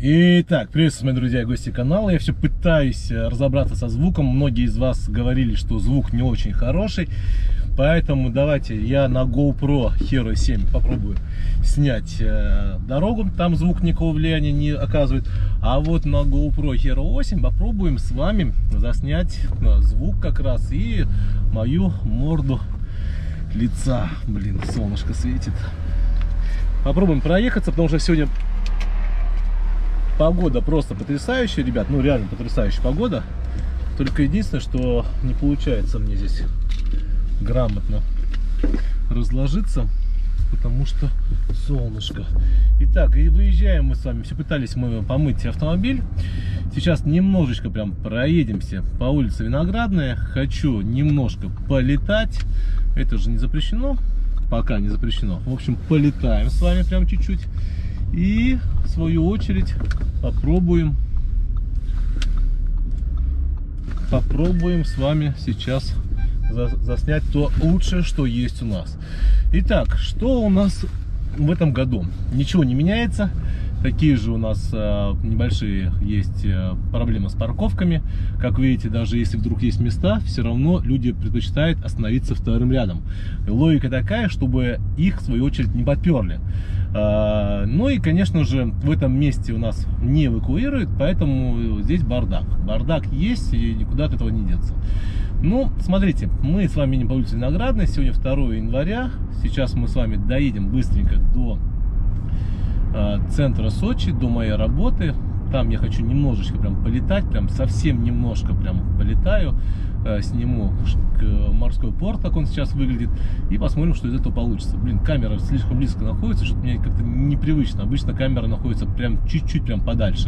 Итак, приветствую, мои друзья и гости канала. Я все пытаюсь разобраться со звуком. Многие из вас говорили, что звук не очень хороший. Поэтому давайте я на GoPro Hero 7 попробую снять дорогу. Там звук никакого влияния не оказывает. А вот на GoPro Hero 8 попробуем с вами заснять звук как раз и мою морду лица. Блин, солнышко светит. Попробуем проехаться, потому что сегодня погода просто потрясающая, ребят. Ну, реально потрясающая погода. Только единственное, что не получается мне здесь грамотно разложиться, потому что солнышко. Итак, и выезжаем мы с вами. Все пытались мы помыть автомобиль. Сейчас немножечко прям проедемся по улице Виноградная. Хочу немножко полетать. Это же не запрещено. Пока не запрещено. В общем, полетаем с вами прям чуть-чуть. И в свою очередь попробуем с вами сейчас заснять то лучшее, что есть у нас. Итак, что у нас в этом году? Ничего не меняется. Такие же у нас небольшие есть проблемы с парковками. Как видите, даже если вдруг есть места, все равно люди предпочитают остановиться вторым рядом. Логика такая, чтобы их, в свою очередь, не подперли. Ну и, конечно же, в этом месте у нас не эвакуируют, поэтому здесь бардак. Бардак есть, и никуда от этого не деться. Ну, смотрите, мы с вами едем по улице Виноградной. Сегодня 2 января. Сейчас мы с вами доедем быстренько до центра Сочи, до моей работы. Там я хочу немножечко прям полетать, прям совсем немножко прям полетаю. Сниму морской порт, как он сейчас выглядит, и посмотрим, что из этого получится. Блин, камера слишком близко находится, что мне как-то непривычно. Обычно камера находится прям чуть-чуть прям подальше.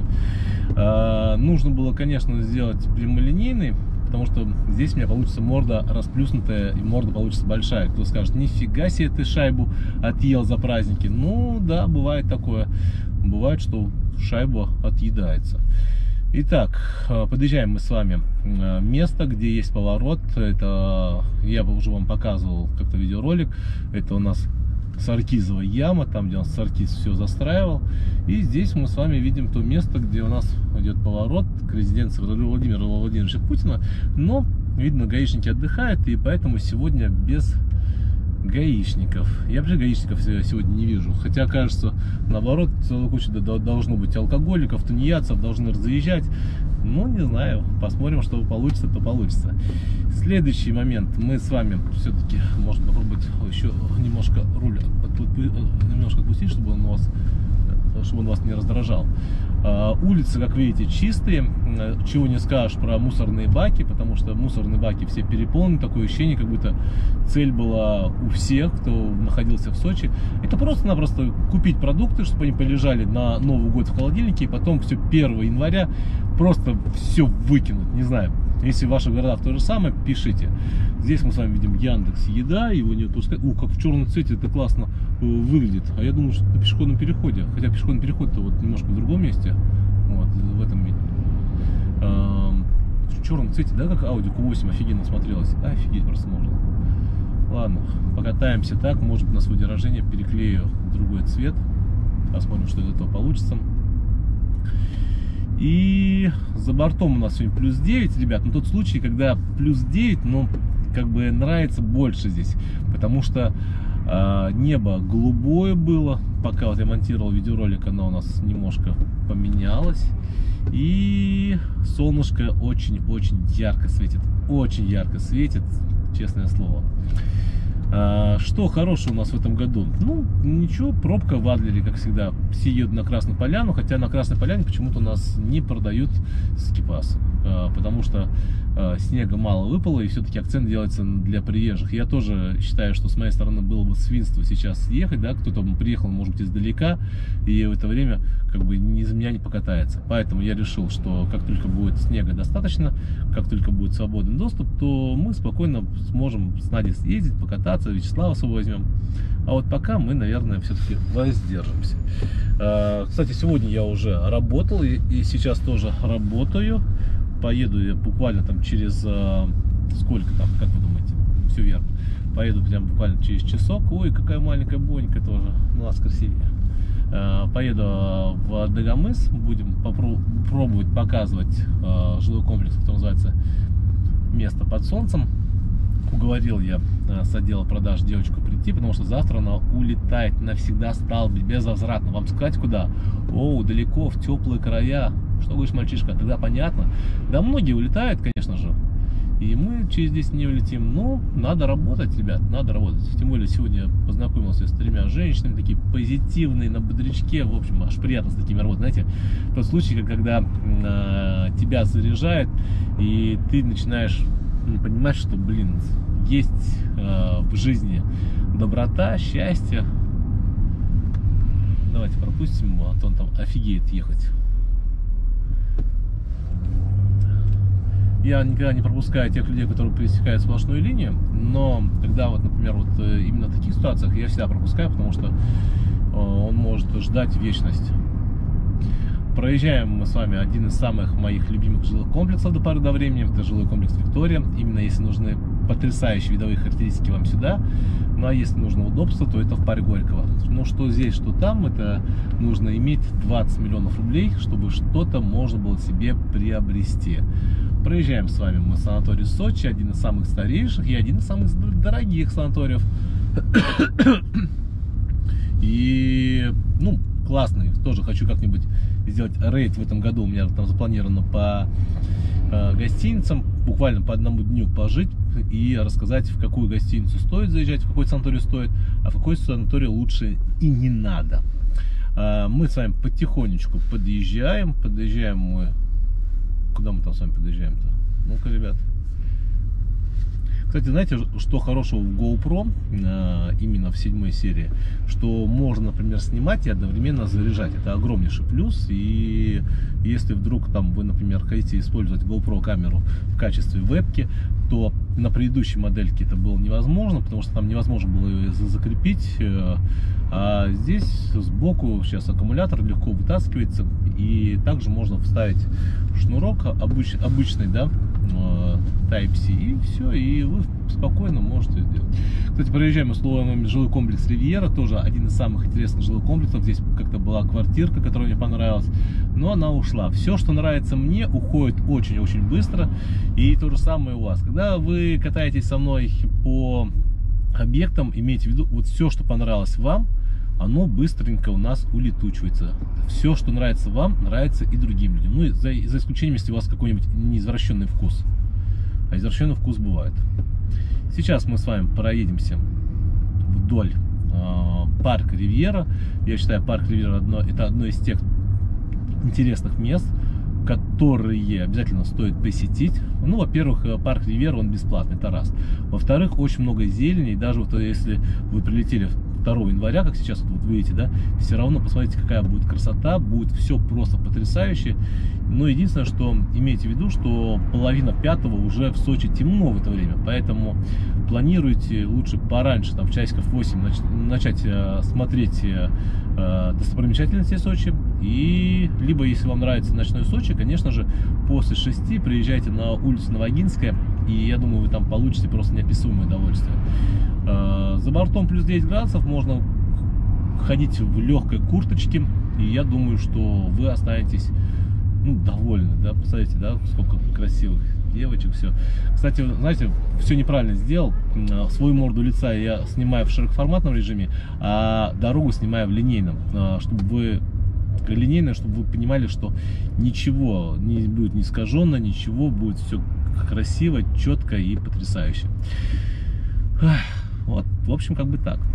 Нужно было, конечно, сделать прямолинейный, потому что здесь у меня получится морда расплюснутая, и морда получится большая. Кто скажет: нифига себе ты шайбу отъел за праздники. Ну да, бывает такое. Бывает, что шайба отъедается. Итак, подъезжаем мы с вами место, где есть поворот. Это я уже вам показывал как-то видеоролик. Это у нас Саркизова яма, там, где у нас Саркиз все застраивал. И здесь мы с вами видим то место, где у нас идет поворот к резиденции Владимира Владимировича Путина. Но, видно, гаишники отдыхают, и поэтому сегодня без гаишников. Я вообще гаишников сегодня не вижу. Хотя, кажется, наоборот, целая куча должно быть алкоголиков, тунеядцев, должны разъезжать. Ну, не знаю. Посмотрим, что получится, то получится. Следующий момент. Мы с вами все-таки, можно попробовать еще немножко руль немножко отпустить, чтобы он вас не раздражал. Улицы, как видите, чистые. Чего не скажешь про мусорные баки, потому что мусорные баки все переполнены. Такое ощущение, как будто цель была у всех, кто находился в Сочи. Это просто-напросто купить продукты, чтобы они полежали на Новый год в холодильнике, и потом все 1 января просто все выкинуть. Не знаю, если в ваших городах то же самое, пишите. Здесь мы с вами видим Яндекс Еда, его не отпускают. Как в черном цвете это классно выглядит. А я думаю, что на пешеходном переходе. Хотя пешеходный переход-то вот немножко в другом месте. Вот, в этом месте. В черном цвете, да, как Audi Q8 офигенно смотрелось. Офигеть просто можно. Ладно, покатаемся так. Может быть, на свой день рождения переклею другой цвет. Посмотрим, что из этого получится. И за бортом у нас сегодня плюс 9, ребят. Но тот случай, когда плюс 9, ну, как бы нравится больше здесь. Потому что небо голубое было. Пока вот я монтировал видеоролик, оно у нас немножко поменялось. И солнышко очень-очень ярко светит. Очень ярко светит, честное слово. Что хорошего у нас в этом году? Ну, ничего, пробка в Адлере, как всегда. Все едут на Красную Поляну, хотя на Красной Поляне почему-то у нас не продают скипасы, потому что снега мало выпало, и все-таки акцент делается для приезжих. Я тоже считаю, что с моей стороны было бы свинство сейчас ехать, да, кто-то приехал, может быть, издалека, и в это время как бы из меня не покатается. Поэтому я решил, что как только будет снега достаточно, как только будет свободный доступ, то мы спокойно сможем с Надей съездить, покататься, Вячеслава с собой возьмем. А вот пока мы, наверное, все-таки воздержимся. Кстати, сегодня я уже работал, и сейчас тоже работаю. Поеду я буквально там через сколько там, как вы думаете, все верно. Поеду прям буквально через часок. Ой, какая маленькая Бонька тоже. Ну, нас красивее. Поеду в Дагомыс, будем пробовать показывать жилой комплекс, который называется «Место под солнцем». Уговорил я с отдела продаж девочку прийти, потому что завтра она улетает навсегда, стал безвозвратно. Вам сказать куда? О, далеко, в теплые края. Что говоришь, мальчишка? Тогда понятно. Да многие улетают, конечно же. И мы через 10 дней улетим. Но надо работать, ребят, надо работать. Тем более сегодня я познакомился с 3 женщинами, такие позитивные, на бодрячке. В общем, аж приятно с такими работать. Знаете, тот случай, когда тебя заряжает, и ты начинаешь понимать, что, блин, есть в жизни доброта, счастье. Давайте пропустим его, а то он там офигеет ехать. Я никогда не пропускаю тех людей, которые пересекают сплошную линию, но когда вот, например, вот именно в таких ситуациях я всегда пропускаю, потому что он может ждать вечность. Проезжаем мы с вами один из самых моих любимых жилых комплексов до поры до времени. Это жилой комплекс Виктория. Именно если нужны потрясающие видовые характеристики, вам сюда. Ну а если нужно удобство, то это в паре Горького. Ну что здесь, что там, это нужно иметь 20 миллионов рублей, чтобы что-то можно было себе приобрести. Проезжаем с вами мы санаторий Сочи, один из самых старейших и один из самых дорогих санаториев. И, ну, классный. Тоже хочу как-нибудь сделать рейд в этом году. У меня там запланировано по гостиницам, буквально по одному дню пожить и рассказать, в какую гостиницу стоит заезжать, в какой санаторий стоит, а в какой санаторий лучше и не надо. Мы с вами потихонечку подъезжаем. Подъезжаем мы... Куда мы там с вами подъезжаем-то? Ну-ка, ребят. Кстати, знаете, что хорошего в GoPro, именно в 7 серии, что можно, например, снимать и одновременно заряжать. Это огромнейший плюс. И если вдруг там вы, например, хотите использовать GoPro камеру в качестве вебки, то на предыдущей модельке это было невозможно, потому что там невозможно было ее закрепить. А здесь сбоку сейчас аккумулятор легко вытаскивается, и также можно вставить шнурок обычный, да, Type-C, и все, и вы спокойно можете сделать. Кстати, проезжаем условно жилой комплекс Ривьера, тоже один из самых интересных жилых комплексов. Здесь как-то была квартирка, которая мне понравилась, но она ушла. Все, что нравится мне, уходит очень-очень быстро, и то же самое у вас. Когда вы катаетесь со мной по объектам, имейте в виду, вот все, что понравилось вам, оно быстренько у нас улетучивается. Все, что нравится вам, нравится и другим людям. Ну, за исключением, если у вас какой-нибудь неизвращенный вкус. А извращенный вкус бывает. Сейчас мы с вами проедемся вдоль парка Ривьера. Я считаю, парк Ривьера это одно из тех интересных мест, которые обязательно стоит посетить. Ну, во-первых, парк Ривьера, он бесплатный, это раз. Во-вторых, очень много зелени, и даже вот если вы прилетели 2 января, как сейчас вот вы видите, да, все равно посмотрите, какая будет красота, будет все просто потрясающе. Но единственное, что имейте в виду, что половина 5-го уже в Сочи темно в это время, поэтому планируйте лучше пораньше, там в часиков 8 начать смотреть достопримечательности Сочи. И либо, если вам нравится ночной Сочи, конечно же, после 6 приезжайте на улицу Новогинская, и я думаю, вы там получите просто неописуемое удовольствие. За бортом плюс 10 градусов, можно ходить в легкой курточке, и я думаю, что вы останетесь, ну, довольны, да, посмотрите, да, сколько красивых девочек, все. Кстати, знаете, все неправильно сделал. Свою морду лица я снимаю в широкоформатном режиме, а дорогу снимаю в линейном, чтобы вы чтобы вы понимали, что ничего не будет не искаженно, ничего, будет все красиво, четко и потрясающе. Вот, в общем, как бы так.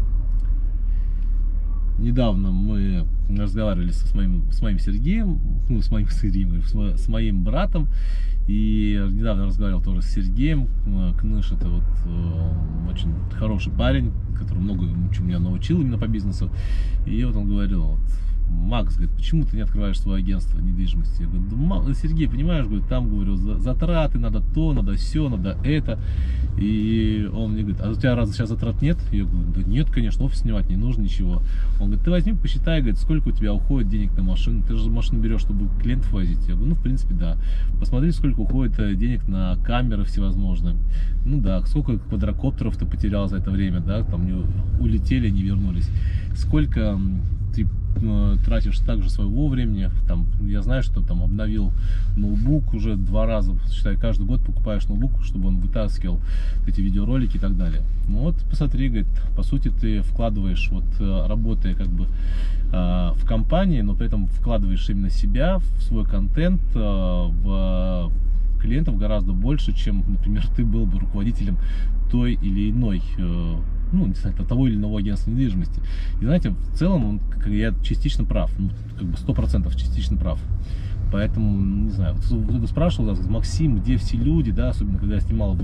Недавно мы разговаривали с моим Сергеем, ну, с моим братом, и недавно разговаривал тоже с Сергеем. Кныш — это вот очень хороший парень, который много чему меня научил именно по бизнесу. И вот он говорил: вот, Макс, говорит, почему ты не открываешь свое агентство недвижимости? Я говорю: да, Сергей, понимаешь, говорит, там, говорю, затраты, надо то, надо все, надо это. И он мне говорит: а у тебя разве сейчас затрат нет? Я говорю: да нет, конечно, офис снимать не нужно, ничего. Он говорит: ты возьми, посчитай, говорит, сколько у тебя уходит денег на машину. Ты же машину берешь, чтобы клиентов возить. Я говорю: ну, в принципе, да. Посмотри, сколько уходит денег на камеры всевозможные. Ну да, сколько квадрокоптеров ты потерял за это время, да, там улетели, не вернулись. Сколько ты тратишь также своего времени. Там, я знаю, что там обновил ноутбук уже 2 раза, считай, каждый год покупаешь ноутбук, чтобы он вытаскивал эти видеоролики и так далее. Ну вот, посмотри, говорит, по сути, ты вкладываешь, вот работая как бы в компании, но при этом вкладываешь именно себя, в свой контент, в клиентов гораздо больше, чем, например, ты был бы руководителем той или иной, ну, не знаю, того или иного агентства недвижимости. И знаете, в целом, я частично прав, ну, как бы 100% частично прав. Поэтому, не знаю, кто-то спрашивал, Максим, где все люди, да, особенно когда я снимал в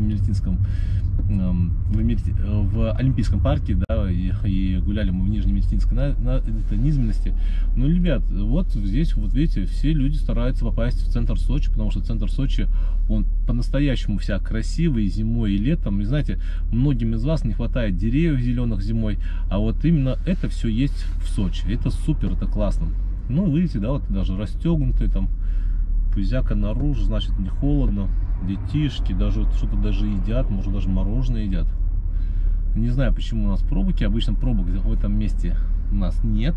Олимпийском парке, да, и гуляли мы в Нижней Медицинской низменности. Ну, ребят, вот здесь, вот видите, все люди стараются попасть в центр Сочи, потому что центр Сочи, он по-настоящему вся красивый зимой и летом. И знаете, многим из вас не хватает деревьев зеленых зимой, а вот именно это все есть в Сочи. Это супер, это классно. Ну, видите, да, вот даже расстегнутые там, пузяка наружу, значит, не холодно. Детишки даже вот что-то даже едят, может даже мороженое едят. Не знаю, почему у нас пробки, обычно пробок в этом месте у нас нет.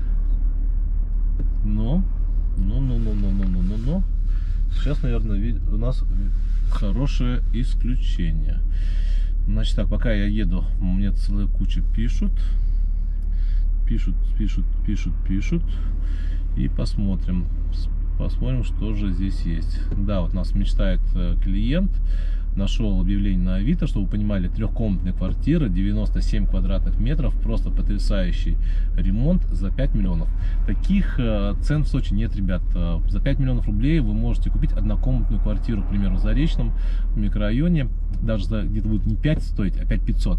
Но сейчас, наверное, у нас хорошее исключение. Значит, так, пока я еду, мне целая куча пишут. Пишут. И посмотрим, что же здесь есть. Да, вот нас мечтает клиент. Нашел объявление на Авито, чтобы вы понимали, 3-комнатная квартира, 97 квадратных метров, просто потрясающий ремонт за 5 миллионов. Таких цен в Сочи нет, ребят. За 5 миллионов рублей вы можете купить однокомнатную квартиру, к примеру, в Заречном микрорайоне, даже за где-то будет не 5 стоить, а 5500.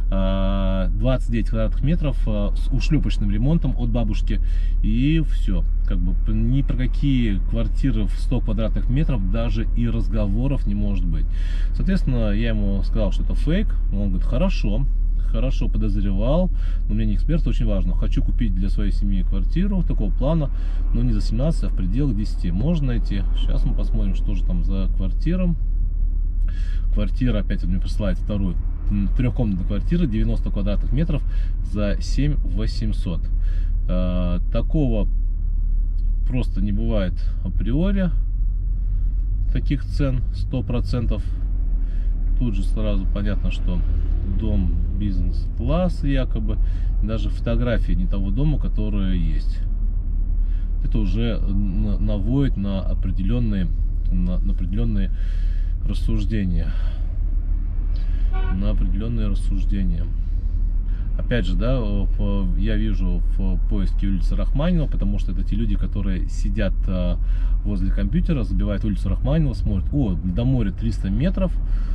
29 квадратных метров с ушлепочным ремонтом от бабушки, и все. Как бы ни про какие квартиры в 100 квадратных метров даже и разговоров не может быть. Соответственно, я ему сказал, что это фейк. Он говорит, хорошо, подозревал, но мне не эксперт, очень важно. Хочу купить для своей семьи квартиру такого плана, но не за 17, а в пределах 10. Можно найти. Сейчас мы посмотрим, что же там за квартира. Квартира, опять он мне присылает вторую. 3-комнатная квартира, 90 квадратных метров за 7 800. Такого просто не бывает априори, таких цен 100%. Тут же сразу понятно, что дом бизнес-класс якобы, даже фотографии не того дома, который есть. Это уже наводит на определенные рассуждения. Опять же, да, я вижу в поиске улицы Рахманинова, потому что это те люди, которые сидят возле компьютера, забивают улицу Рахманинова, смотрят, о, до моря 300 метров,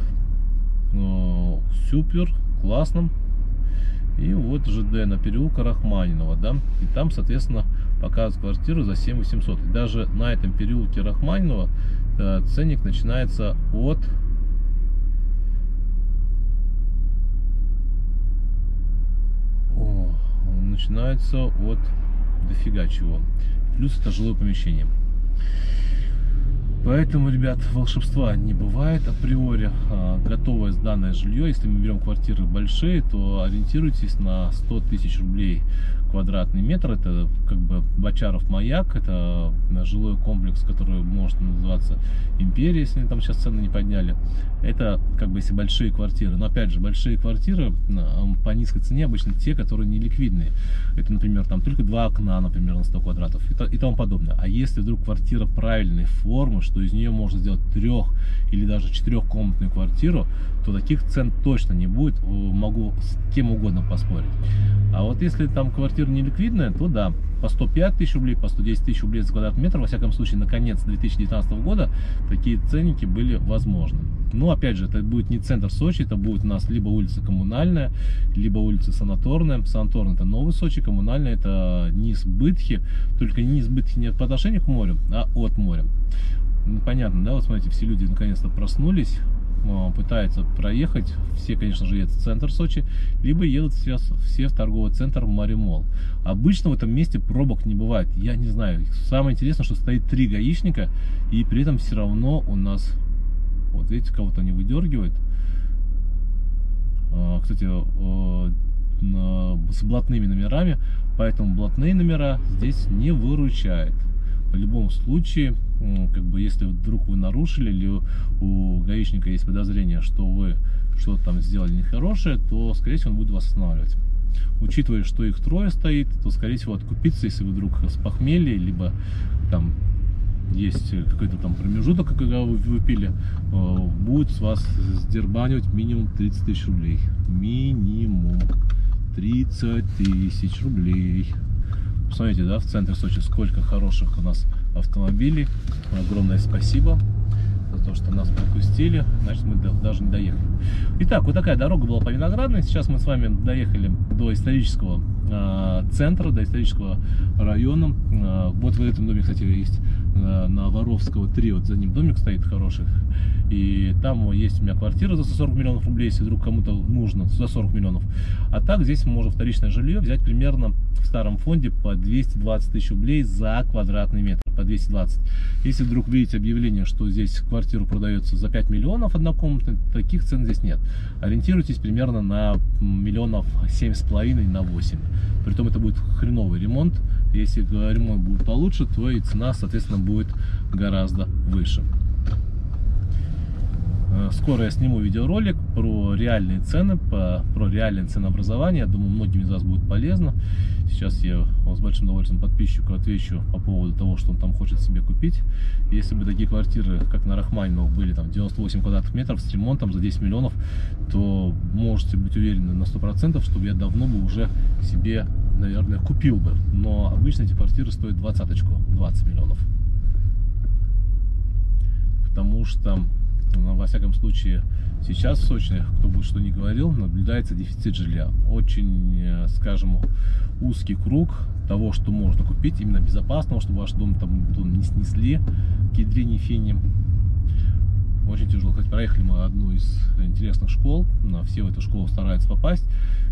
супер, классно. И вот ЖД на переулка Рахманинова, да, и там, соответственно, показывают квартиру за 7 800. И даже на этом переулке Рахманинова ценник начинается от... начинается от дофига чего. Плюс это жилое помещение. Поэтому, ребят, волшебства не бывает априори. Готовое сданное жилье, если мы берем квартиры большие, то ориентируйтесь на 100 тысяч рублей квадратный метр. Это как бы Бочаров-Маяк, это жилой комплекс, который может называться Империя, если они там сейчас цены не подняли. Это как бы если большие квартиры. Но опять же, большие квартиры по низкой цене обычно те, которые не ликвидные. Это, например, там только 2 окна, например, на 100 квадратов и тому подобное. А если вдруг квартира правильной формы, что из нее можно сделать 3- или даже 4-комнатную квартиру, то таких цен точно не будет. Могу с кем угодно поспорить. А вот если там квартира не ликвидная, то да, по 105 тысяч рублей, по 110 тысяч рублей за квадратный метр, во всяком случае, на конец 2019 года такие ценники были возможны. Но опять же, это будет не центр Сочи, это будет у нас либо улица Коммунальная, либо улица Санаторная. Санаторная — это Новый Сочи, Коммунальная — это низ Бытхи, только низ Бытхи не по отношению к морю, а от моря. Понятно, да? Вот смотрите, все люди наконец-то проснулись, пытаются проехать. Все, конечно же, едут в центр Сочи, либо едут сейчас все в торговый центр Маримолл. Обычно в этом месте пробок не бывает. Я не знаю. Самое интересное, что стоит 3 гаишника, и при этом все равно у нас... Вот видите, кого-то они выдергивают. Кстати, с блатными номерами, поэтому блатные номера здесь не выручает. В любом случае, как бы, если вдруг вы нарушили, или у гаишника есть подозрение, что вы что-то там сделали нехорошее, то, скорее всего, он будет вас останавливать. Учитывая, что их трое стоит, то, скорее всего, откупиться, если вы вдруг с похмелья, либо там есть какой-то там промежуток, когда вы выпили, будет с вас сдербанивать минимум 30 тысяч рублей. Минимум 30 тысяч рублей. Посмотрите, да, в центре Сочи сколько хороших у нас автомобилей. Огромное спасибо за то, что нас пропустили, значит, мы даже не доехали. Итак, вот такая дорога была по Виноградной. Сейчас мы с вами доехали до исторического центра, до исторического района. Вот в этом доме, кстати, есть на Воровского 3, вот за ним домик стоит хороший. И там есть у меня квартира за 140 миллионов рублей, если вдруг кому-то нужно, за 40 миллионов. А так здесь мы можем вторичное жилье взять примерно в старом фонде по 220 тысяч рублей за квадратный метр. По 220. Если вдруг видите объявление, что здесь квартира продается за 5 миллионов однокомнатной, таких цен здесь нет. Ориентируйтесь примерно на миллионов 7,5 на 8. Притом это будет хреновый ремонт. Если ремонт будет получше, то и цена, соответственно, будет гораздо выше. Скоро я сниму видеоролик про реальные цены, про реальное ценообразование. Я думаю, многим из вас будет полезно. Сейчас я с большим удовольствием подписчику отвечу по поводу того, что он там хочет себе купить. Если бы такие квартиры, как на Рахманинова, были там 98 квадратных метров с ремонтом за 10 миллионов, то можете быть уверены на 100%, что я давно бы уже себе, наверное, купил бы. Но обычно эти квартиры стоят 20 миллионов. Потому что, во всяком случае, сейчас в Сочи, кто бы что ни говорил, наблюдается дефицит жилья. Очень, скажем, узкий круг того, что можно купить, именно безопасного, чтобы ваш дом не снесли к ядрине фени. Очень тяжело. Хоть проехали мы одну из интересных школ, все в эту школу стараются попасть,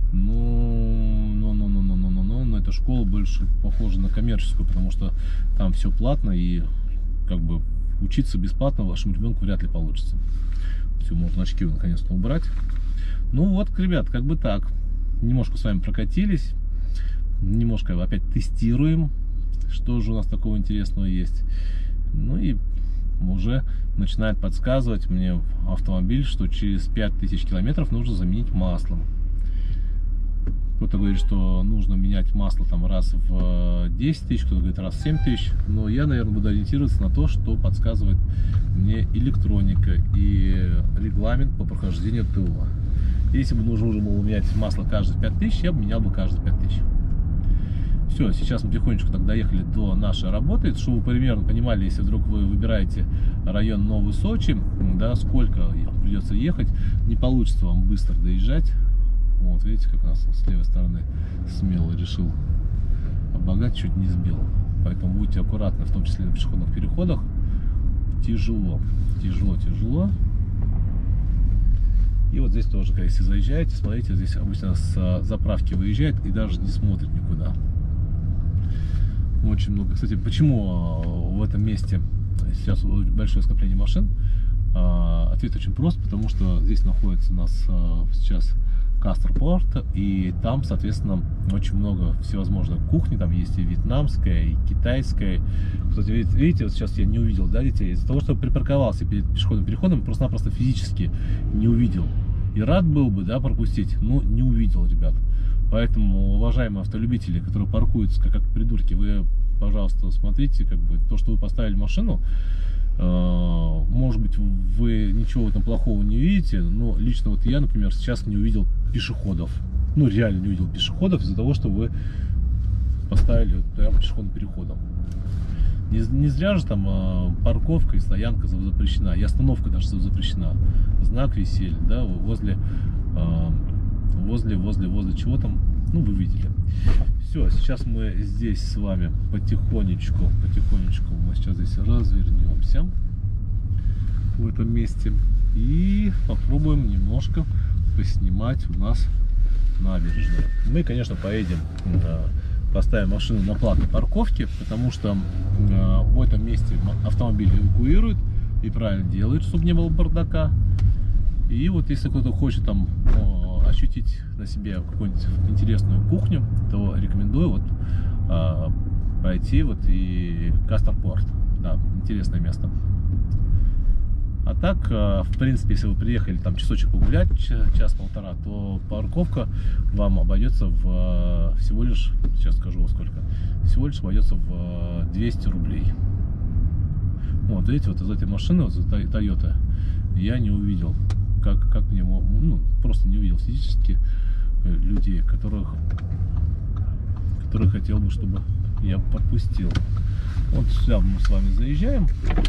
но эта школа больше похожа на коммерческую, потому что там все платно, и как бы учиться бесплатно вашему ребенку вряд ли получится. Все, можно очки наконец-то убрать. Ну вот, ребят, как бы так. Немножко с вами прокатились. Немножко опять тестируем, что же у нас такого интересного есть. Ну и уже начинает подсказывать мне автомобиль, что через 5000 километров нужно заменить масло. Кто-то говорит, что нужно менять масло там раз в 10 тысяч, кто-то говорит раз в 7 тысяч. Но я, наверное, буду ориентироваться на то, что подсказывает мне электроника и регламент по прохождению ТО. Если бы нужно уже было менять масло каждые 5000, я бы менял бы каждые 5000. Все, сейчас мы тихонечко так доехали до нашей работы, чтобы вы примерно понимали, если вдруг вы выбираете район Новый Сочи, да, сколько придется ехать, не получится вам быстро доезжать. Вот, видите, как нас с левой стороны смело решил обогнать, чуть не сбил. Поэтому будьте аккуратны, в том числе на пешеходных переходах. Тяжело. И вот здесь тоже, если заезжаете, смотрите, здесь обычно с заправки выезжает и даже не смотрит никуда. Очень много. Кстати, почему в этом месте сейчас большое скопление машин? Ответ очень прост, потому что здесь находится у нас сейчас Кастропорт, и там, соответственно, очень много всевозможных кухни, там есть и вьетнамская, и китайская. Кстати, видите, вот сейчас я не увидел, да, детей, из-за того, что припарковался перед пешеходным переходом, просто-напросто физически не увидел. И рад был бы, да, пропустить, но не увидел, ребят. Поэтому, уважаемые автолюбители, которые паркуются как придурки, вы, пожалуйста, смотрите, как бы, то, что вы поставили машину, может быть, вы ничего в этом плохого не видите, но лично вот я, например, сейчас не увидел пешеходов. Ну, реально не увидел пешеходов из-за того, что вы поставили вот прямо пешеходным переходом. Не зря же там парковка и стоянка запрещена, и остановка даже запрещена. Знак висели, да, возле чего там, ну, вы видели. Все, сейчас мы здесь с вами потихонечку мы сейчас здесь развернемся в этом месте и попробуем немножко поснимать у нас набережную. Мы, конечно, поедем, поставим машину на платной парковке, потому что в этом месте автомобиль эвакуируют и правильно делают, чтобы не было бардака. И вот если кто-то хочет там ощутить на себе какую-нибудь интересную кухню, то рекомендую вот пройти вот и Кастер-Порт. Да, интересное место. А так, в принципе, если вы приехали там часочек погулять, час-полтора, то парковка вам обойдется в всего лишь, сейчас скажу сколько, всего лишь обойдется в 200 рублей. Вот, видите, вот из этой машины, вот из Toyota, я не увидел, как мне, ну, просто не увидел физически людей, которых хотел бы, чтобы я подпустил. Вот сюда мы с вами заезжаем.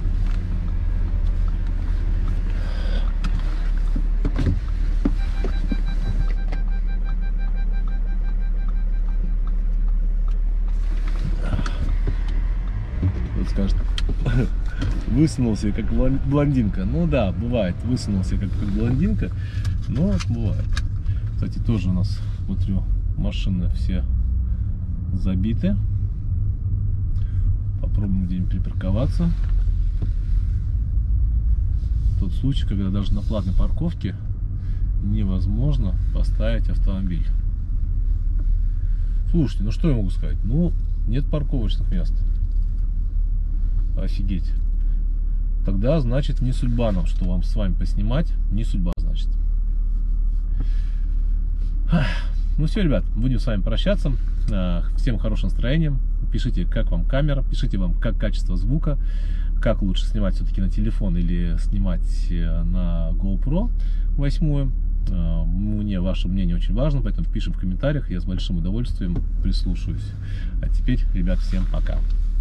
Вот скажет, высунулся как блондинка. Ну да, бывает, высунулся как блондинка, но бывает. Кстати, тоже у нас, смотрю, машины все забиты. Попробуем где-нибудь припарковаться. Тот случай, когда даже на платной парковке невозможно поставить автомобиль. Слушайте, ну что я могу сказать? Ну, нет парковочных мест. Офигеть. Тогда, значит, не судьба нам, что вам с вами поснимать. Не судьба, значит. Ну все, ребят, будем с вами прощаться. Всем хорошего настроения. Пишите, как вам камера, пишите вам, как качество звука, как лучше снимать все-таки на телефон или снимать на GoPro 8. Мне ваше мнение очень важно, поэтому пишем в комментариях, я с большим удовольствием прислушаюсь. А теперь, ребят, всем пока.